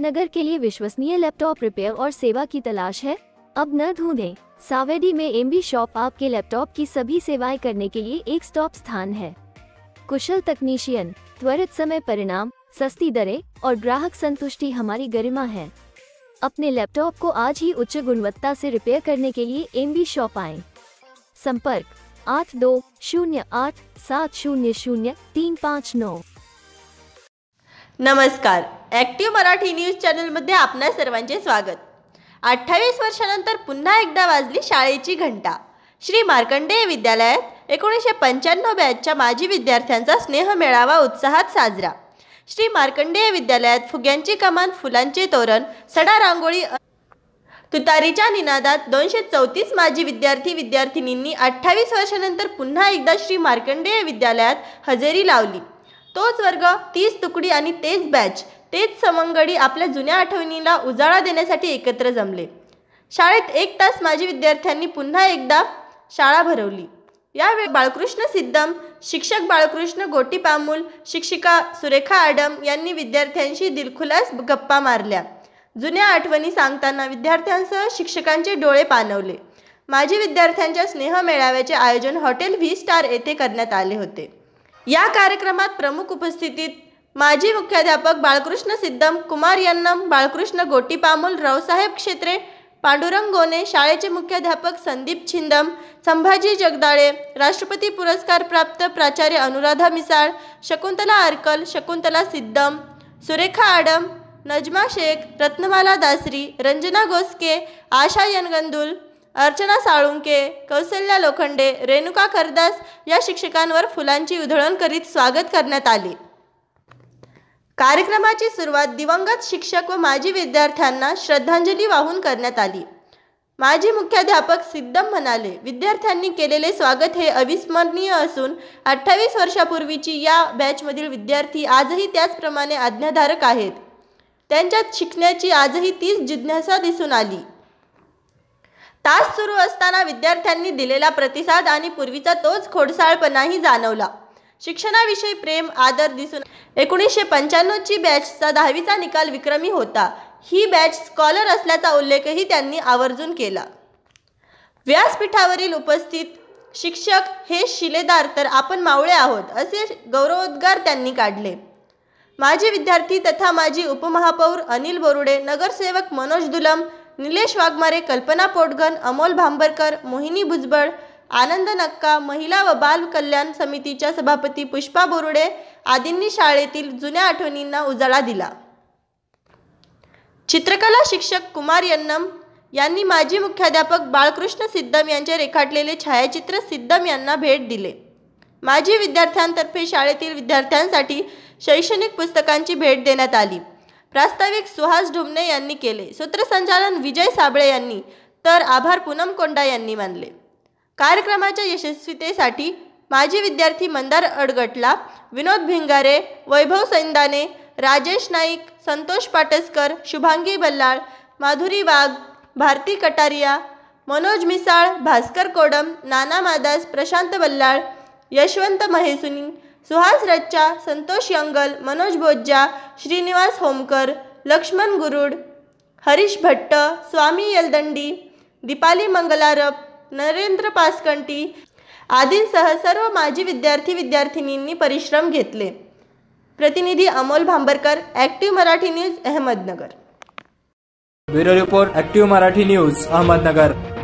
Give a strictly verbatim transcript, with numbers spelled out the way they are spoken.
अहमदनगर के लिए विश्वसनीय laptop repair और सेवा की तलाश है? अब न ढूंढें। सावेडी में एमबी शॉप आपके लैपटॉप की सभी सेवाएं करने के लिए एक स्टॉप स्थान है। कुशल तकनीशियन, त्वरित समय परिणाम, सस्ती दरें और ग्राहक संतुष्टि हमारी गरिमा है। अपने लैपटॉप को आज ही उच्च गुणवत्ता से रिपेयर करने के लिए एमबी शॉप आएं। संपर्क आठ दो शून्य आठ सात शून्य शून्य तीन पाच नौ। नमस्कार, ॲक्टिव्ह मराठी न्यूज चॅनलमध्ये आपणा सर्वांचे स्वागत। अठ्ठावीस वर्षानंतर पुन्हा एकदा वाजली शाळेची घंटा। श्री मार्कंडेय विद्यालयात एकोणीसशे पंच्याण्णव बॅचच्या माजी विद्यार्थ्यांचा स्नेह मेळावा उत्साहात साजरा। श्री मार्कंडेय विद्यालयात फुग्यांची कमान, फुलांचे तोरण, सडा रांगोळी, तुतारीच्या निनादात दोनशे चौतीस माजी विद्यार्थी विद्यार्थिनींनी अठ्ठावीस वर्षानंतर पुन्हा एकदा श्री मार्कंडेय विद्यालयात हजेरी लावली। तोच वर्ग, तीस तुकडी आणि तेच बॅच, तेच सवंगडी आपल्या जुन्या आठवणीला उजाळा देण्यासाठी एकत्र जमले। शाळेत एक तास माजी विद्यार्थ्यांनी पुन्हा एकदा शाळा भरवली। यावेळी बाळकृष्ण सिद्धम, शिक्षक बाळकृष्ण गोटीपामूल, शिक्षिका सुरेखा आडम यांनी विद्यार्थ्यांशी दिलखुलास गप्पा मारल्या। जुन्या आठवणी सांगताना विद्यार्थ्यांसह शिक्षकांचे डोळे पाणवले। माजी विद्यार्थ्यांच्या स्नेह मेळाव्याचे आयोजन हॉटेल व्ही स्टार येथे करण्यात आले होते। या कार्यक्रमात प्रमुख उपस्थितीत माजी मुख्याध्यापक बाळकृष्ण सिद्धम, कुमार यन्नम, बाळकृष्ण गोटीपामूल, रावसाहेब क्षेत्रे, पांडुरंग गोने, शाळेचे मुख्याध्यापक संदीप छिंदम, संभाजी जगदाळे, राष्ट्रपती पुरस्कार प्राप्त प्राचार्य अनुराधा मिसाळ, शकुंतला अर्कल, शकुंतला सिद्धम, सुरेखा आडम, नजमा शेख, रत्नमाला दासरी, रंजना गोस्के, आशा यनगंदुल, अर्चना साळुंके, कौशल्या लोखंडे, रेणुका करदास या शिक्षकांवर फुलांची उधळण करीत स्वागत करण्यात आले। कार्यक्रमाची सुरुवात दिवंगत शिक्षक व माजी विद्यार्थ्यांना श्रद्धांजली वाहून करण्यात आली। माजी मुख्याध्यापक सिद्धम म्हणाले, विद्यार्थ्यांनी केलेले स्वागत हे अविस्मरणीय असून अठ्ठावीस वर्षापूर्वीची या बॅचमधील विद्यार्थी आजही त्याचप्रमाणे आज्ञाधारक आहेत। त्यांच्यात शिकण्याची आजही तीच जिज्ञासा दिसून आली। तास सुरू असताना विद्यार्थ्यांनी दिलेला प्रतिसाद आणि पूर्वीचा तोच खोडसाळपणाही जाणवला। शिक्षणाविषयी प्रेम, आदर दिसून एकोणीसशे पंच्याण्णव ची बॅचचा दहावीचा निकाल विक्रमी होता। ही बॅच स्कॉलर असल्याचा उल्लेखही त्यांनी आवर्जून केला। व्यासपीठावरील उपस्थित शिक्षक हे शिलेदार तर आपण मावळे आहोत असे गौरवोद्गार त्यांनी काढले। माजी विद्यार्थी तथा माजी उपमहापौर अनिल बोरुडे, नगरसेवक मनोज दुलम, निलेश वाघमारे, कल्पना पोटगन, अमोल भांबरकर, मोहिनी भुजबळ, आनंद नक्का, महिला व बाल कल्याण समितीच्या सभापती पुष्पा बोरुडे आदींनी शाळेतील जुन्या आठवणींना उजाळा दिला। चित्रकला शिक्षक कुमार यन्नम यांनी माजी मुख्याध्यापक बाळकृष्ण सिद्धम यांचे रेखाटलेले छायाचित्र सिद्धम यांना भेट दिले। माजी विद्यार्थ्यांतर्फे शाळेतील विद्यार्थ्यांसाठी शैक्षणिक पुस्तकांची भेट देण्यात आली। प्रास्ताविक सुहास ढुमणे यांनी केले। सूत्रसंचालन विजय साबळे यांनी तर आभार पूनम कोंडा यांनी मानले। कार्यक्रमाच्या यशस्वीतेसाठी माजी विद्यार्थी मंदार अडगटला, विनोद भिंगारे, वैभव सैंदाने, राजेश नाईक, संतोष पाटसकर, शुभांगी बल्लाळ, माधुरी वाघ, भारती कटारिया, मनोज मिसाळ, भास्कर कोडम, नाना मादास, प्रशांत बल्लाळ, यशवंत महेसुनी, सुहास रच्चा, संतोष यंगल, मनोज बोज्जा, श्रीनिवास होमकर, लक्ष्मण गुरुड, हरीश भट्ट, स्वामी यलदंडी, दीपाली मंगलारप, नरेंद्र पासकंटी आदींसह सर्व माजी विद्यार्थी विद्यार्थिनींनी परिश्रम घेतले। प्रतिनिधी Amol Bhambarkar, active Marathi news, Ahmednagar. Bureau report, active Marathi news, Ahmednagar.